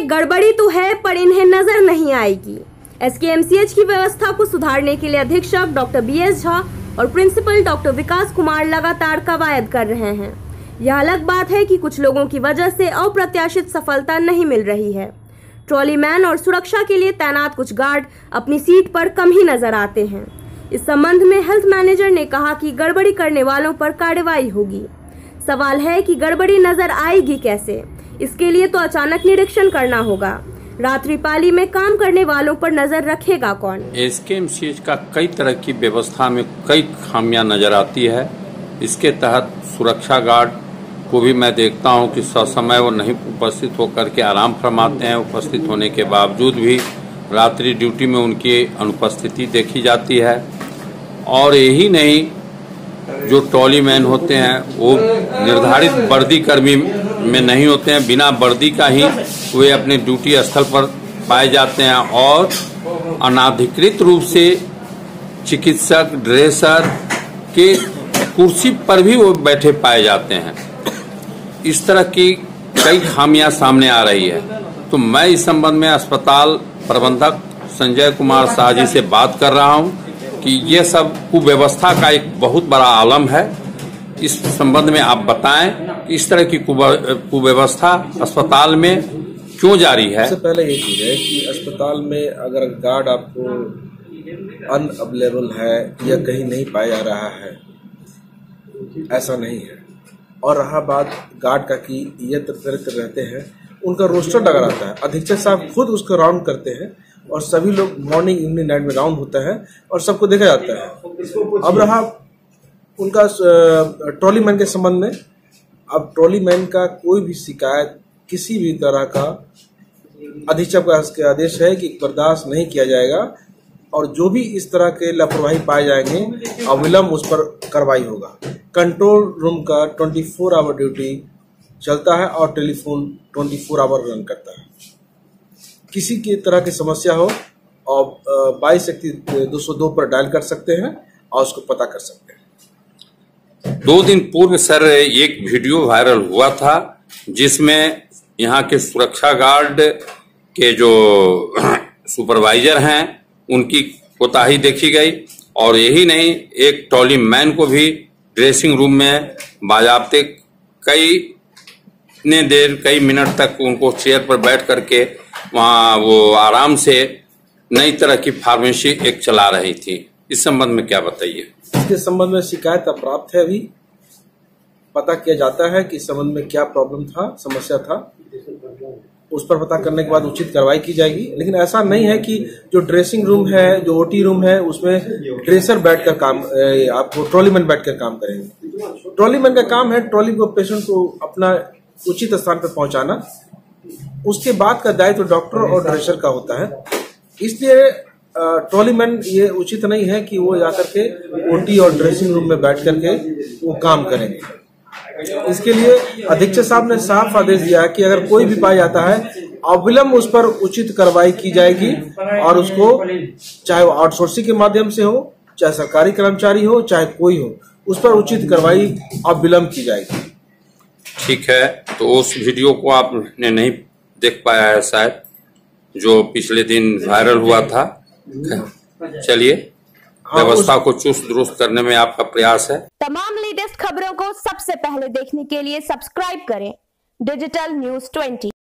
में गड़बड़ी तो है पर इन्हें नजर नहीं आएगी। एसकेएमसीएच की व्यवस्था को सुधारने के लिए अधीक्षक डॉक्टर बीएस झा और प्रिंसिपल डॉक्टर विकास कुमार लगातार कवायद कर रहे हैं। यह अलग बात है कि कुछ लोगों की वजह से अप्रत्याशित सफलता नहीं मिल रही है। ट्रॉली मैन और सुरक्षा के लिए तैनात कुछ गार्ड अपनी सीट पर कम ही नजर आते हैं। इस संबंध में हेल्थ मैनेजर ने कहा कि गड़बड़ी करने वालों पर कार्रवाई होगी। सवाल है कि गड़बड़ी नजर आएगी कैसे? इसके लिए तो अचानक निरीक्षण करना होगा। रात्रि पाली में काम करने वालों पर नजर रखेगा कौन? एसकेएमसीएच का कई तरह की व्यवस्था में कई खामियां नजर आती है। इसके तहत सुरक्षा गार्ड को भी मैं देखता हूं कि ससमय वो नहीं उपस्थित होकर के आराम फरमाते हैं। उपस्थित होने के बावजूद भी रात्रि ड्यूटी में उनकी अनुपस्थिति देखी जाती है। और यही नहीं, जो ट्रॉली मैन होते हैं वो निर्धारित वर्दी कर्मी में नहीं होते हैं। बिना वर्दी का ही वे अपने ड्यूटी स्थल पर पाए जाते हैं और अनाधिकृत रूप से चिकित्सक ड्रेसर के कुर्सी पर भी वो बैठे पाए जाते हैं। इस तरह की कई खामियां सामने आ रही है। तो मैं इस संबंध में अस्पताल प्रबंधक संजय कुमार शाह जी से बात कर रहा हूं कि ये सब कुव्यवस्था का एक बहुत बड़ा आलम है। इस संबंध में आप बताएं कि इस तरह की कुव्यवस्था अस्पताल में क्यों जारी है? सबसे पहले ये चीज है कि अस्पताल में अगर गार्ड आपको अनअवेलेबल है या कहीं नहीं पाया जा रहा है, ऐसा नहीं है। और रहा बात गार्ड का कि ये तत्पर रहते हैं, उनका रोस्टर लगा रहता है। अधीक्षक साहब खुद उसको राउंड करते हैं और सभी लोग मॉर्निंग इवनिंग नाइट में राउंड होता है और सबको देखा जाता है। अब रहा उनका ट्रॉली मैन के संबंध में, अब ट्रॉली मैन का कोई भी शिकायत किसी भी तरह का अधीक्षक का आदेश है कि बर्दाश्त नहीं किया जाएगा और जो भी इस तरह के लापरवाही पाए जाएंगे अविलंब उस पर कार्रवाई होगा। कंट्रोल रूम का 24 आवर ड्यूटी चलता है और टेलीफोन 24 आवर रन करता है। किसी की तरह की समस्या हो और 22-202 पर डायल कर सकते हैं और उसको पता कर सकते हैं। 2 दिन पूर्व सर एक वीडियो वायरल हुआ था जिसमें यहाँ के सुरक्षा गार्ड के जो सुपरवाइजर हैं उनकी कोताही देखी गई। और यही नहीं, एक ट्रॉली मैन को भी ड्रेसिंग रूम में बाजाबते कई मिनट तक उनको चेयर पर बैठ करके वहाँ वो आराम से नई तरह की फार्मेसी एक चला रही थी। इस संबंध में क्या बताइए? इसके संबंध में शिकायत प्राप्त है, अभी पता किया जाता है कि इस संबंध में क्या प्रॉब्लम था, समस्या था। उस पर पता करने के बाद उचित कार्रवाई की जाएगी। लेकिन ऐसा नहीं है कि जो ड्रेसिंग रूम है, जो ओटी रूम है, उसमें ड्रेसर बैठकर काम, आपको ट्रॉली मैन बैठकर काम करेंगे। ट्रॉली मैन का काम है ट्रॉली को, पेशेंट को अपना उचित स्थान पर पहुंचाना। उसके बाद का दायित्व डॉक्टर और ड्रेसर का होता है। इसलिए ट्रॉली मैन ये उचित नहीं है कि वो जाकर के ओटी और ड्रेसिंग रूम में बैठ करके वो काम करेंगे। इसके लिए अधीक्षक साहब ने साफ आदेश दिया कि अगर कोई भी पाया जाता है अविलंब उस पर उचित कार्रवाई की जाएगी और उसको चाहे वो आउटसोर्सिंग के माध्यम से हो, चाहे सरकारी कर्मचारी हो, चाहे कोई हो, उस पर उचित कार्रवाई अविलंब की जाएगी। ठीक है, तो उस वीडियो को आपने नहीं देख पाया है शायद, जो पिछले दिन वायरल हुआ था। चलिए, व्यवस्था को चुस्त दुरुस्त करने में आपका प्रयास है। तमाम लेटेस्ट खबरों को सबसे पहले देखने के लिए सब्सक्राइब करें डिजिटल न्यूज़ 20।